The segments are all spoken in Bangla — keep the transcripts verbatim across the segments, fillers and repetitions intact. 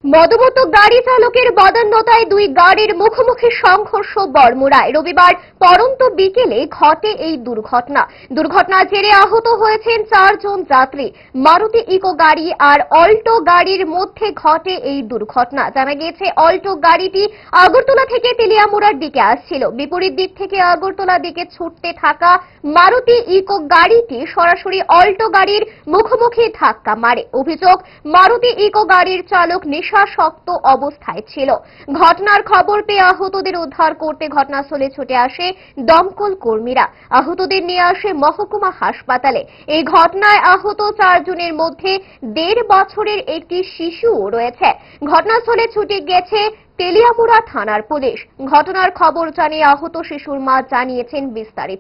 মদমত্ত গাড়ি চালকের বদান্যতায় দুই গাড়ির মুখোমুখি সংঘর্ষ বড়মুড়ায়। রবিবার পড়ন্ত বিকেলে ঘটে এই দুর্ঘটনা। দুর্ঘটনার জেরে আহত হয়েছেন চারজন যাত্রী। মারুতি ইকো গাড়ি আর অল্টো গাড়ির মধ্যে ঘটে এই দুর্ঘটনা। জানা গিয়েছে, অল্টো গাড়িটি আগরতলা থেকে তেলিয়ামুড়ার দিকে আসছিল। বিপরীত দিক থেকে আগরতলা দিকে ছুটতে থাকা মারুতি ইকো গাড়িটি সরাসরি অল্টো গাড়ির মুখোমুখি ধাক্কা মারে। অভিযোগ, মারুতি ইকো গাড়ির চালক নেশাসক্ত অবস্থায় ছিল। ঘটনার খবর পেয়ে আহতদের উদ্ধার করতে ঘটনাস্থলে ছুটে আসে দমকল কর্মীরা। আহতদের নিয়ে আসে মহকুমা হাসপাতালে। এই ঘটনায় আহত চারজনের মধ্যে দেড় বছরের একটি শিশুও রয়েছে। ঘটনাস্থলে ছুটে গেছে তেলিয়ামুড়া থানার পুলিশ। ঘটনার খবর জানিয়ে আহত শিশুর মা জানিয়েছেন বিস্তারিত।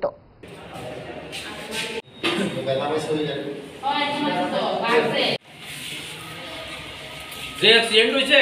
যে অ্যাক্সিডেন্ট হয়েছে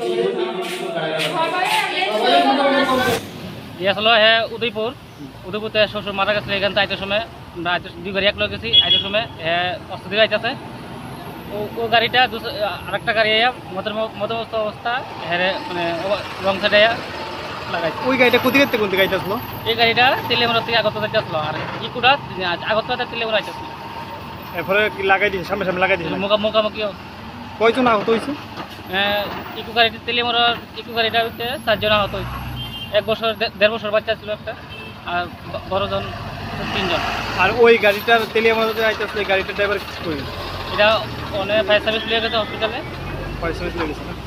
আসলে হ্যাঁ উদয়পুর উদয়পুরতে শ্বশুর মারা গেছে। এখান থেকে আইতের সময় আমরা দুই গাড়ি এক লোক গেছি। আইতের সময় হ্যাঁ অস্ত দিকে আইতেছে। ও গাড়িটা আরেকটা গাড়ি মধ্যমস্ত অবস্থা হ্যাঁ মানে রং সাইডে লাগাইছে। ওই গাড়িটা কোথা থেকে কোন দিকে আইতেছিল? এই গাড়িটা তেলিয়ামুড়া থেকে আগরতলা যাইতে আসলো, আর ইকুটা আগরতলা তেলিয়ামুড়া আইতেছিল। এরপরে কি লাগাই দিয়েছে? সামনে সামনে লাগাই দিয়েছে মুখামুখি। কয়জন আহত হয়েছে? ইকো গাড়িটা তেলিয়ামুড়ার ইকো গাড়িটা হচ্ছে চারজন আহত হয়েছে। এক বছর দেড় বছর বাচ্চা ছিল একটা, আর বড়জন তিনজন। আর ওই গাড়িটা তেলিয়ামুড়াতে আইতেছিল, এই গাড়িটার ড্রাইভার কই? এটা অনেক ফায়ার সার্ভিস লিয়ে গেছে হসপিটালে। ফায়ার সার্ভিস লিয়ে গেছে।